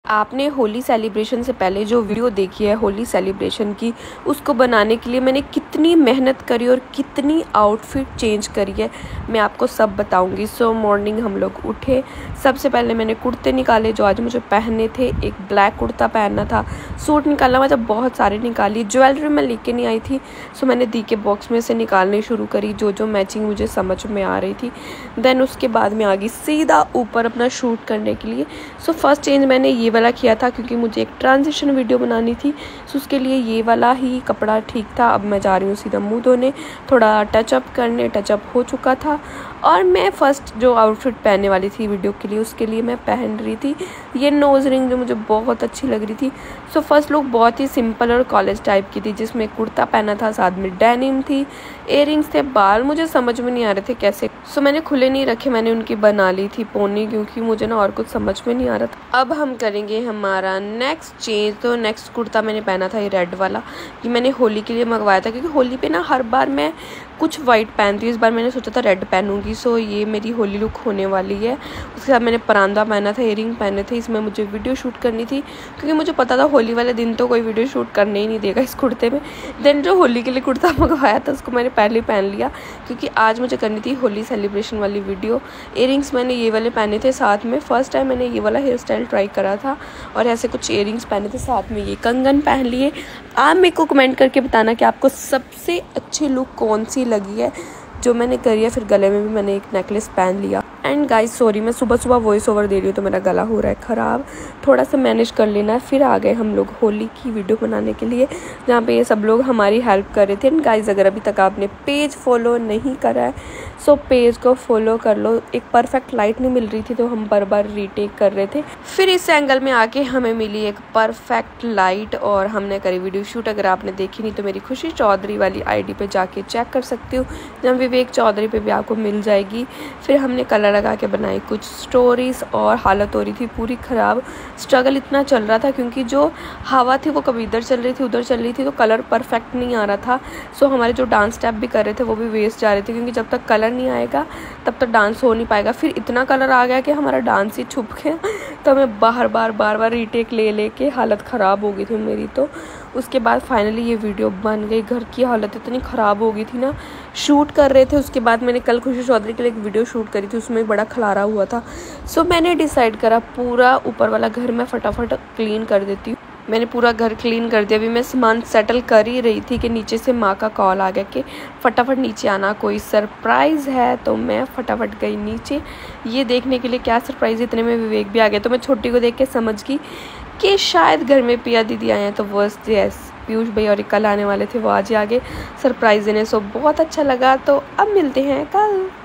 आपने होली सेलिब्रेशन से पहले जो वीडियो देखी है होली सेलिब्रेशन की, उसको बनाने के लिए मैंने कितनी मेहनत करी और कितनी आउटफिट चेंज करी है मैं आपको सब बताऊंगी। सो मॉर्निंग हम लोग उठे, सबसे पहले मैंने कुर्ते निकाले जो आज मुझे पहनने थे। एक ब्लैक कुर्ता पहनना था, सूट निकालना, मतलब बहुत सारे निकाली। ज्वेलरी मैं लेके नहीं आई थी, सो मैंने दी के बॉक्स में से निकालनी शुरू करी जो मैचिंग मुझे समझ में आ रही थी। देन उसके बाद मैं आ गई सीधा ऊपर अपना शूट करने के लिए। सो फर्स्ट चेंज मैंने ये वाला किया था क्योंकि मुझे एक ट्रांजिशन वीडियो बनानी थी, सो उसके लिए ये वाला ही कपड़ा ठीक था। अब मैं जा रही हूँ सीधा मुंह धोने, थोड़ा टचअप करने। टचअप हो चुका था और मैं फ़र्स्ट जो आउटफिट पहनने वाली थी वीडियो के लिए, उसके लिए मैं पहन रही थी ये नोज़ रिंग जो मुझे बहुत अच्छी लग रही थी। सो फर्स्ट लुक बहुत ही सिंपल और कॉलेज टाइप की थी, जिसमें कुर्ता पहना था, साथ में डेनिम थी, इयररिंग्स थे। बाल मुझे समझ में नहीं आ रहे थे कैसे, सो मैंने खुले नहीं रखे, मैंने उनकी बना ली थी पोनी, क्योंकि मुझे ना और कुछ समझ में नहीं आ रहा था। अब हम करेंगे हमारा नेक्स्ट चेंज। तो नेक्स्ट कुर्ता मैंने पहना था ये रेड वाला, ये मैंने होली के लिए मंगवाया था, क्योंकि होली पे ना हर बार मैं कुछ वाइट पहनती हूँ, इस बार मैंने सोचा था रेड पहनूंगी। सो ये मेरी होली लुक होने वाली है। उसके साथ मैंने परांदा पहना था, इयरिंग पहने थे। इसमें मुझे वीडियो शूट करनी थी, क्योंकि मुझे पता था होली वाले दिन तो कोई वीडियो शूट करने ही नहीं देगा इस कुर्ते में। देन जो होली के लिए कुर्ता मंगवाया था उसको मैंने पहले पहन लिया, क्योंकि आज मुझे करनी थी होली सेलिब्रेशन वाली वीडियो। इयरिंग्स मैंने ये वाले पहने थे, साथ में फर्स्ट टाइम मैंने ये वाला हेयर स्टाइल ट्राई करा था और ऐसे कुछ इयरिंग्स पहने थे, साथ में ये कंगन पहन लिए। आप मेरे को कमेंट करके बताना कि आपको सबसे अच्छी लुक कौन सी लगी है जो मैंने करी है। फिर गले में भी मैंने एक नेकलेस पहन लिया। एंड गाइस सॉरी, मैं सुबह सुबह वॉइस ओवर दे रही हूँ तो मेरा गला हो रहा है ख़राब, थोड़ा सा मैनेज कर लेना है। फिर आ गए हम लोग होली की वीडियो बनाने के लिए, जहाँ पे ये सब लोग हमारी हेल्प कर रहे थे। एंड गाइस अगर अभी तक आपने पेज फॉलो नहीं करा है, सो पेज को फॉलो कर लो। एक परफेक्ट लाइट नहीं मिल रही थी तो हम बार बार रीटेक कर रहे थे, फिर इस एंगल में आके हमें मिली एक परफेक्ट लाइट और हमने करी वीडियो शूट। अगर आपने देखी नहीं तो मेरी खुशी चौधरी वाली ID पे जाके चेक कर सकती हूँ, जहाँ विवेक चौधरी पे भी आपको मिल जाएगी। फिर हमने कलर लगा के बनाई कुछ स्टोरीज और हालत हो रही थी पूरी ख़राब। स्ट्रगल इतना चल रहा था क्योंकि जो हवा थी वो कभी इधर चल रही थी उधर चल रही थी, तो कलर परफेक्ट नहीं आ रहा था। सो हमारे जो डांस स्टेप भी कर रहे थे वो भी वेस्ट जा रहे थे, क्योंकि जब तक कलर नहीं आएगा तब तक डांस हो नहीं पाएगा। फिर इतना कलर आ गया कि हमारा डांस ही छुप गया, तो हमें बार बार रीटेक ले के हालत ख़राब हो गई थी मेरी। तो उसके बाद फाइनली ये वीडियो बन गई। घर की हालत इतनी ख़राब हो गई थी ना, शूट कर रहे थे। उसके बाद मैंने कल खुशी चौधरी के लिए एक वीडियो शूट करी थी, उसमें बड़ा खलारा हुआ था। सो मैंने डिसाइड करा पूरा ऊपर वाला घर मैं फटाफट क्लीन कर देती हूँ। मैंने पूरा घर क्लीन कर दिया। अभी मैं सामान सेटल कर ही रही थी कि नीचे से माँ का कॉल आ गया कि फटाफट नीचे आना, कोई सरप्राइज़ है। तो मैं फटाफट गई नीचे ये देखने के लिए क्या सरप्राइज़। इतने में विवेक भी आ गया, तो मैं छोटी को देख के समझ गई कि शायद घर में पिया दीदी आए हैं। तो बस यस, पीयूष भाई और कल आने वाले थे, वो आज ही आगे सरप्राइज़ देने। सो बहुत अच्छा लगा। तो अब मिलते हैं कल।